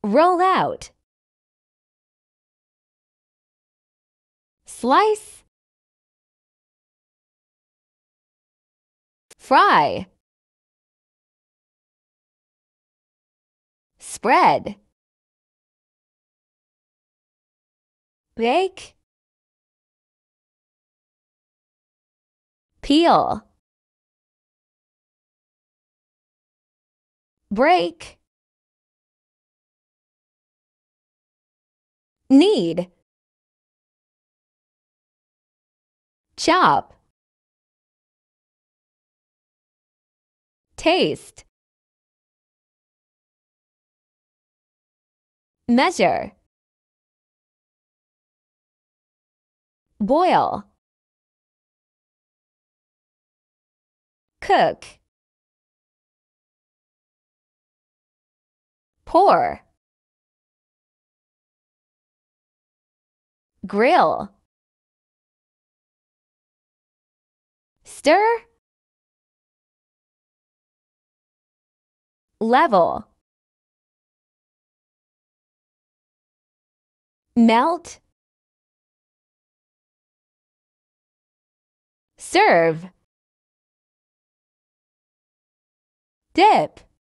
Roll out. Slice. Fry. Spread. Bake. Peel. Break. Knead. Chop. Taste. Measure. Boil. Cook. Pour. Grill. Stir. Level. Melt. Serve. Dip.